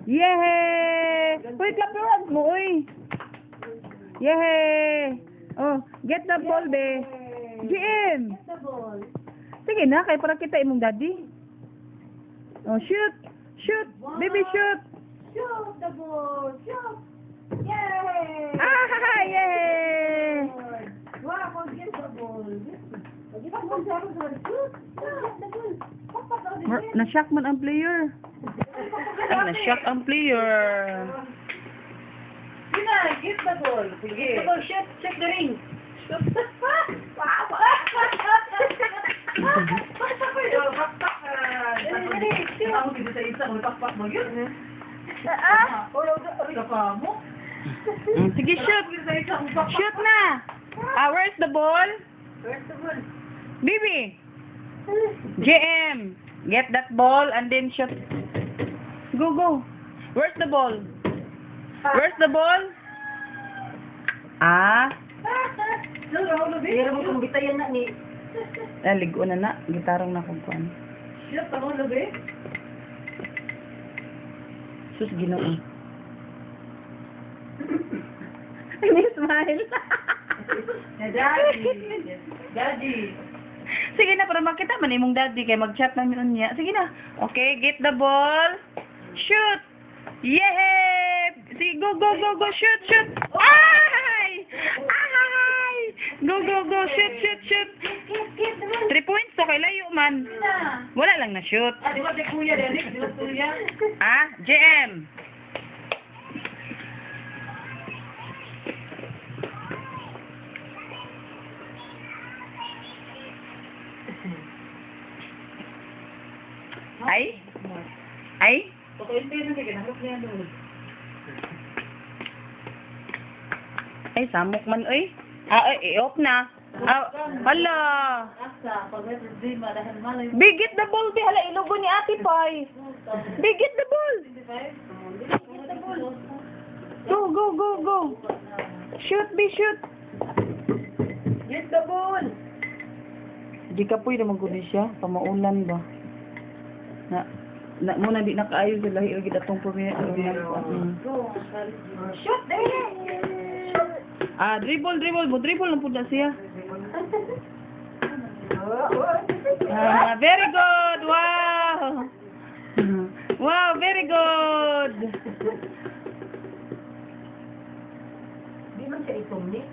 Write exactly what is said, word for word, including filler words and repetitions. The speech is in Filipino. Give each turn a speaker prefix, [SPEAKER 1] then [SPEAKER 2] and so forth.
[SPEAKER 1] Yehey! Uy, clap your hands mo, uy. Yehey! Oh, get the ball, be. G M!
[SPEAKER 2] Get the ball.
[SPEAKER 1] Sige na, kaya para kita imong daddy. Oh, shoot! Shoot! Baby, shoot!
[SPEAKER 2] Shoot the ball. Shoot. Yay!
[SPEAKER 1] Ah, yay!
[SPEAKER 2] Wow, get the ball. Get the ball. Shoot. Shoot the ball. Papak daw din.
[SPEAKER 1] Mer- Na-shock man ang player. Ay, na-shock ang player.
[SPEAKER 2] Yun na, get the ball. Get the ball. Shoot. Check the ring. Shoot. Wow.
[SPEAKER 3] Ako dito sa isa, magpakpak mo yun.
[SPEAKER 2] Ah.
[SPEAKER 3] Wala ka pa mo.
[SPEAKER 1] Mm, sige, shoot! Shoot na! Ah, where's the ball?
[SPEAKER 2] Where's the ball?
[SPEAKER 1] Bibi! J M! Get that ball and then shoot. Go, go! Where's the ball? Where's the ball? Ah!
[SPEAKER 2] Pero mo kung bitayan na ni.
[SPEAKER 1] Ah, ligo na na. Gitarong na kung kuhan.
[SPEAKER 3] Siya, tama na ba eh?
[SPEAKER 1] Sus, ginoo. May smile.
[SPEAKER 3] Daddy. Daddy.
[SPEAKER 1] Sige na, para makita man imong daddy kay mag-chat namin niya. Sige na. Okay, get the ball. Shoot! Yay! Sige, go, go, go, go. Shoot, shoot. Ay! Ay! Go, go, go. Shoot, shoot, shoot. Three points. Okay, layo man. Wala lang na shoot.
[SPEAKER 3] Ah, di ba si Kuya, Derek? Di ba Kuya?
[SPEAKER 1] Ah, J M. Ay? Ay?
[SPEAKER 3] Pakainte na kaya, naharap niya doon.
[SPEAKER 1] Ay, samok man, oy. Ah, ay, i-off na. Ah, hala.
[SPEAKER 3] Asa, pag may problema, dahil malay mo.
[SPEAKER 1] Bigit the ball, di hala, ilugo ni Ate Pai. Bigit the ball. Go, go, go, go. Shoot, be shoot.
[SPEAKER 3] Get the ball!
[SPEAKER 1] Di ka po'y naman kundi siya. Pamaulan ba? Na, na muna di nakaayo sila. Hilagid atong pumili. Mm.
[SPEAKER 2] Shoot there.
[SPEAKER 1] Ah, dribble, dribble. Mo dribble lang po na siya. Ah, very good. Wow. Wow, very good.
[SPEAKER 2] Di man siya itong ni.